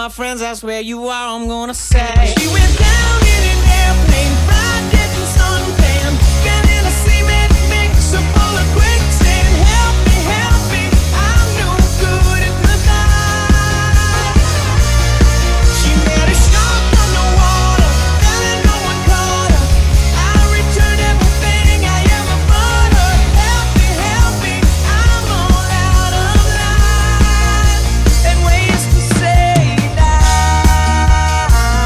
my friends ask where you are, I'm gonna say she went down in an airplane, fried getting suntan, got in a cement mixer full of quicksand. Help me, I'm no good at the night. She met a shark underwater, fell and no one caught her. I returned everything I ever bought her. Help me, I'm all out of line and ways to say that.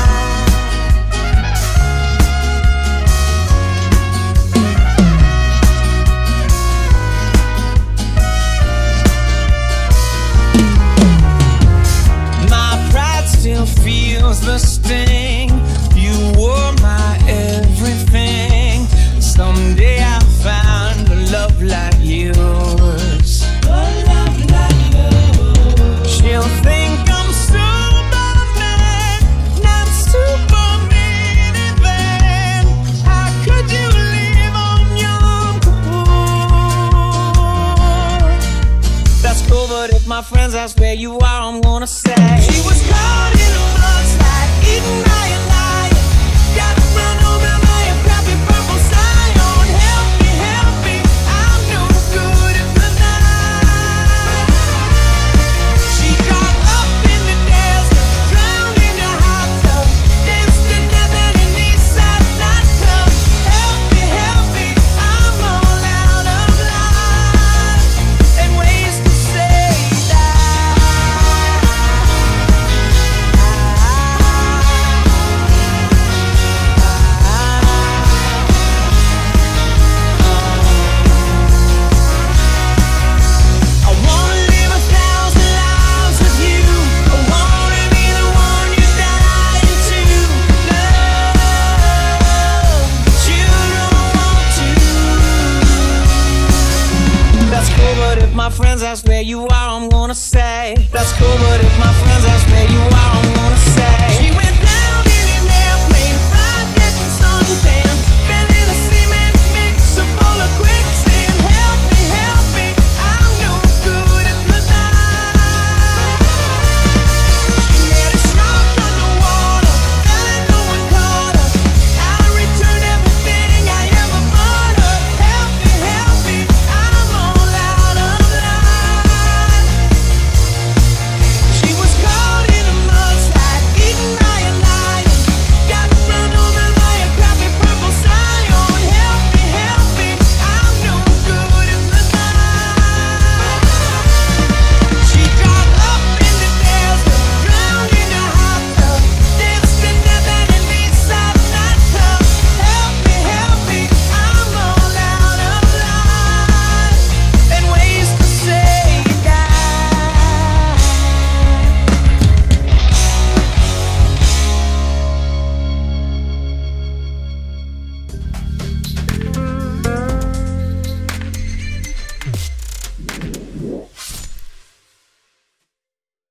My pride still feels the sting. You were my everything. Someday I'll find a love like yours. She'll think I'm Superman, not Superman even. How could you live on Yom Kippur? That's cool, but if my friends ask where you are, I'm gonna say she was caught in a mudslide, eaten by a lion, got run over by a crappy purple scion. Help me, I'm no good at the night. She got up in the desert, drowned in a hot tub, danced to death at an Eastside nightclub. Help me, I'm all out of line and ways to say that. I wanna live 1,000 lives with you. I wanna be the one you die into. Love, but you don't want to. That's cool, but if my friends ask where you are, I'm gonna say that's cool, but if my friends ask where you are, I'm